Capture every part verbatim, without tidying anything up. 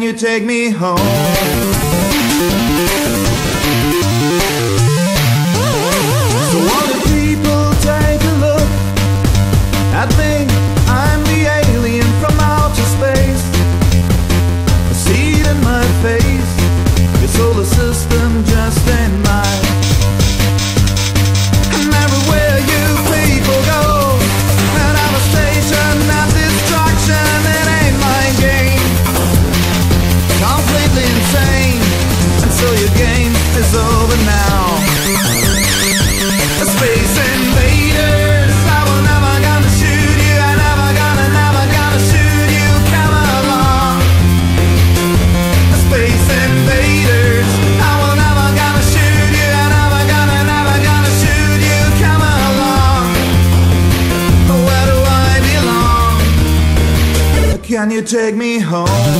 you take me home? So all the people take a look at me. I'm the alien from outer space. I see it in my face. Your solar system just ain't mine. And everywhere you people go, and I'm a station of destruction. It ain't my game. Completely insane. And so your game is over now. Space invaders, I will never gonna shoot you. I never gonna, never gonna shoot you. Come along. Space invaders, I will never gonna shoot you. I never gonna, never gonna shoot you. Come along. Where do I belong? Can you take me home?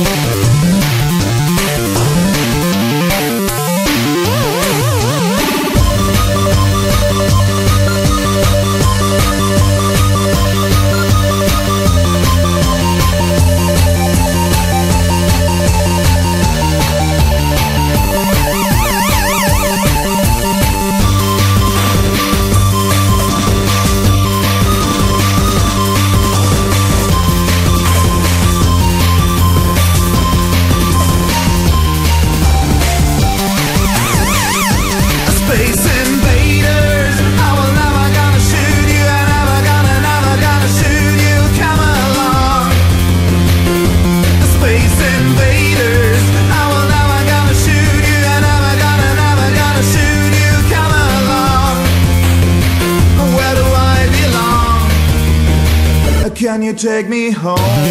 Can you take me home?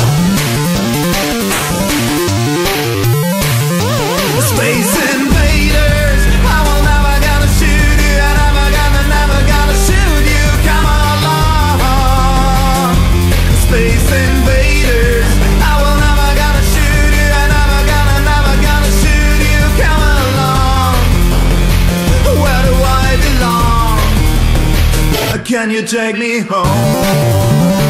Space invaders, I will never gonna shoot you. I never gonna, never gonna shoot you. Come along. Space invaders, I will never gonna shoot you. I never gonna, never gonna shoot you. Come along. Where do I belong? Can you take me home?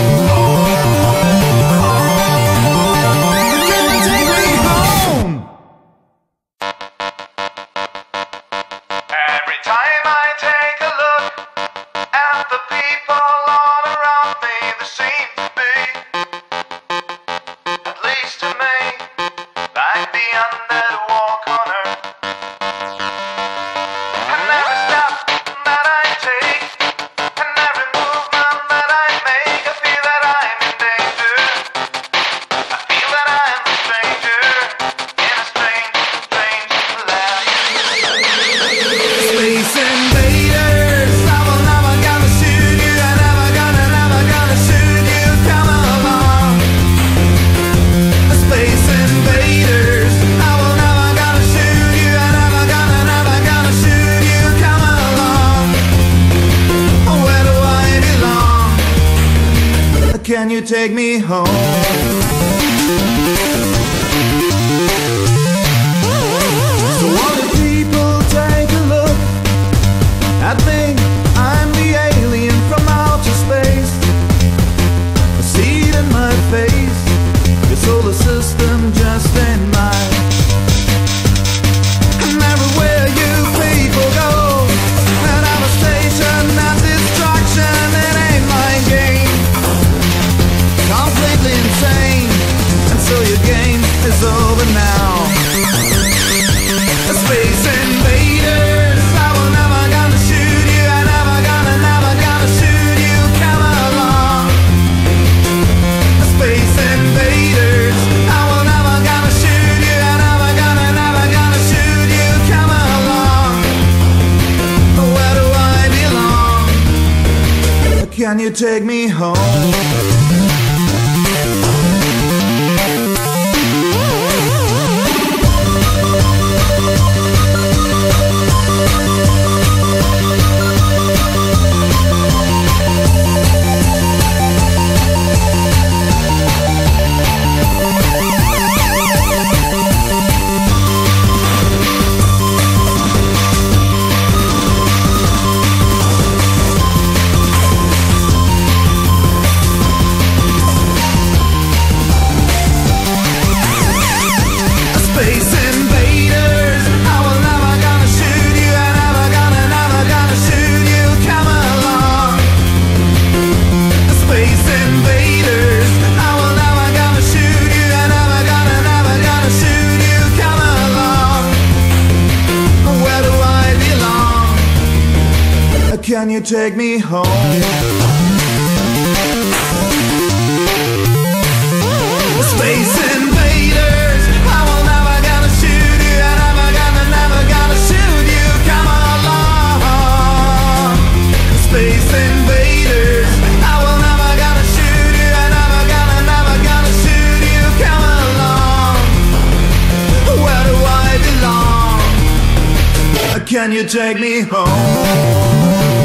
Can you take me home? So all the people take a look at me. I'm the alien from outer space. I see it in my face. Your solar system just ain't mine. And everywhere you people go, and I'm a station of destruction. It ain't my game. Completely insane. And so your game is over now. Space invaders, I will never gonna shoot you. I never gonna, never gonna shoot you. Come along. Space invaders, I will never gonna shoot you. I never gonna, never gonna shoot you. Come along. Where do I belong? Can you take me home? Can you take me home? Space invaders, I will never gonna shoot you, I never gonna, never gonna shoot you. Come along, space invaders, I will never gonna shoot you, I never gonna, never gonna shoot you. Come along, where do I belong? Can you take me home?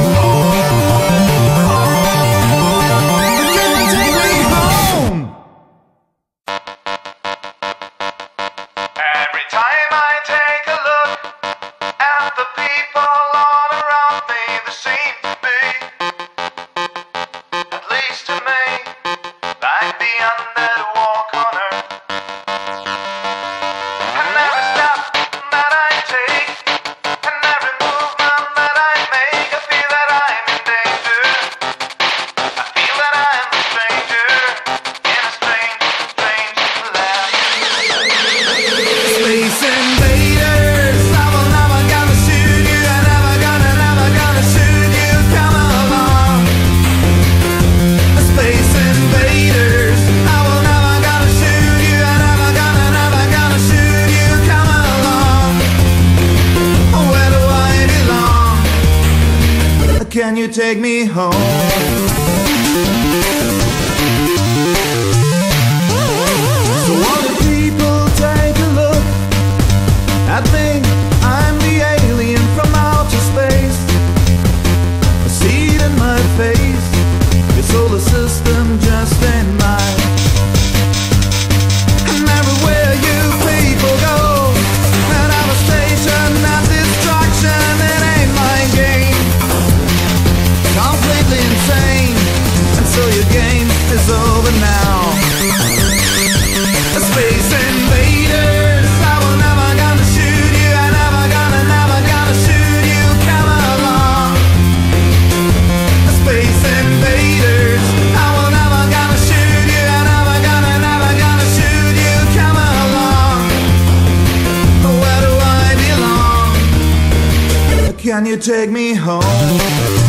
Every time I take a look at the people all around me, they seem to be, at least to me, like the undead walk on earth. And every step that I take, and every movement that I make, I feel that I'm in danger. I feel that I'm a stranger in a strange, strange land. Space invaders, I will never gonna shoot you, I never gonna, never gonna shoot you. Come along, space invaders, I will never gonna shoot you, I never gonna, never gonna shoot you. Come along, where do I belong? Can you take me home? So all the people take a look at me, I'm the alien from outer space. I see it in my face, your solar system just ain't mine. And everywhere you people go, and I'm a station of destruction, it ain't my game. Completely insane, and so your game is over now. Space invaders, I will never gonna shoot you, I never gonna, never gonna shoot you. Come along, space invaders, I will never gonna shoot you, I never gonna, never gonna shoot you. Come along, where do I belong? Can you take me home?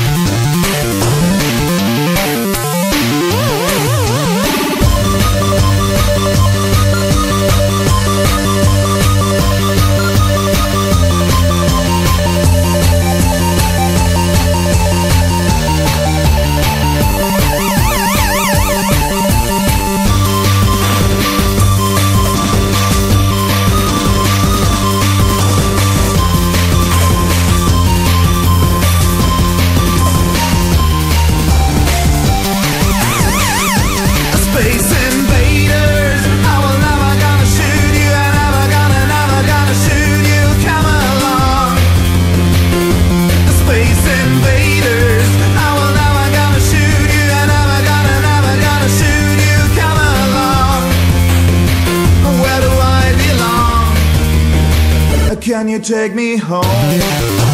Space invaders, I will never gonna shoot you, I never gonna, never gonna shoot you. Come along, space invaders, I will never gonna shoot you, I never gonna, never gonna shoot you. Come along, where do I belong? Can you take me home?